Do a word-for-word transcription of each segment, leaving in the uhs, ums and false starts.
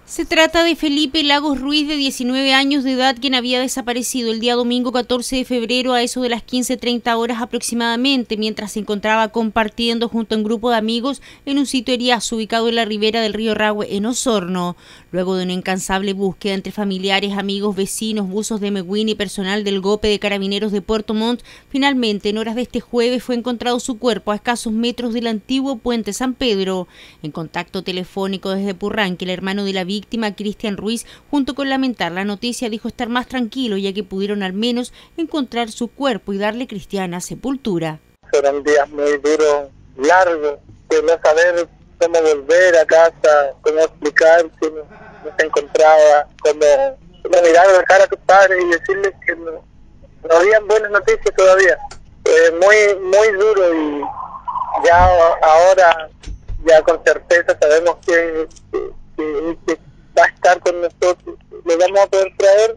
Se trata de Felipe Lagos Ruiz, de diecinueve años de edad, quien había desaparecido el día domingo catorce de febrero a eso de las quince treinta horas aproximadamente, mientras se encontraba compartiendo junto a un grupo de amigos en un sitio Eriazo ubicado en la ribera del río Rahue, en Osorno. Luego de una incansable búsqueda entre familiares, amigos, vecinos, buzos de Meguín y personal del GOPE de Carabineros de Puerto Montt, finalmente en horas de este jueves fue encontrado su cuerpo a escasos metros del antiguo puente San Pedro. En contacto telefónico desde Purranque, el hermano de la víctima víctima, Cristian Ruiz, junto con lamentar la noticia, dijo estar más tranquilo ya que pudieron al menos encontrar su cuerpo y darle cristiana sepultura. Fueron días muy duros, largos, de no saber cómo volver a casa, cómo explicar que no, no se encontraba, cómo, cómo mirar a la cara a tus padres y decirles que no, no habían buenas noticias todavía. Eh, muy, muy duro, y ya ahora, ya con certeza sabemos que, que, que, que va a estar con nosotros, le vamos a poder traer.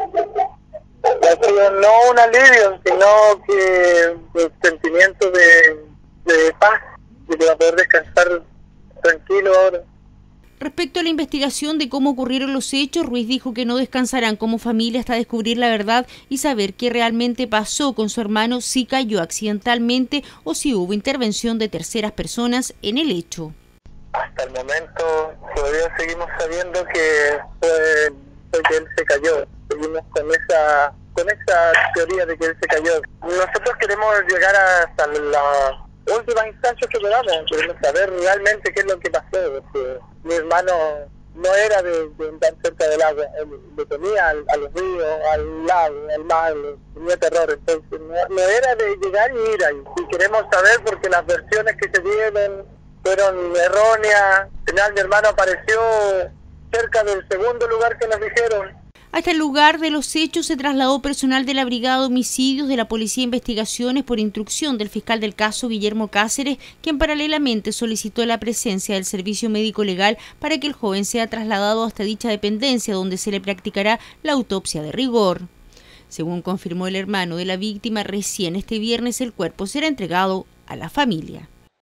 Ha sido no un alivio, sino que el sentimiento de, de paz, de que va a poder descansar tranquilo ahora. Respecto a la investigación de cómo ocurrieron los hechos, Ruiz dijo que no descansarán como familia hasta descubrir la verdad y saber qué realmente pasó con su hermano, si cayó accidentalmente o si hubo intervención de terceras personas en el hecho. Hasta el momento todavía seguimos sabiendo que fue, fue que él se cayó. Seguimos con esa con esa teoría de que él se cayó. Nosotros queremos llegar hasta la última instancia que podamos. Queremos saber realmente qué es lo que pasó. Porque mi hermano no era de, de andar cerca del agua. Él le temía a los ríos, al lago, al mar, tenía terror. Entonces no, no era de llegar y ir ahí. Y queremos saber porque las versiones que se dieron fueron erróneas. Al final mi hermano apareció cerca del segundo lugar que nos dijeron. Hasta el lugar de los hechos se trasladó personal de la Brigada de Homicidios de la Policía de Investigaciones por instrucción del fiscal del caso, Guillermo Cáceres, quien paralelamente solicitó la presencia del servicio médico legal para que el joven sea trasladado hasta dicha dependencia, donde se le practicará la autopsia de rigor. Según confirmó el hermano de la víctima, recién este viernes el cuerpo será entregado a la familia.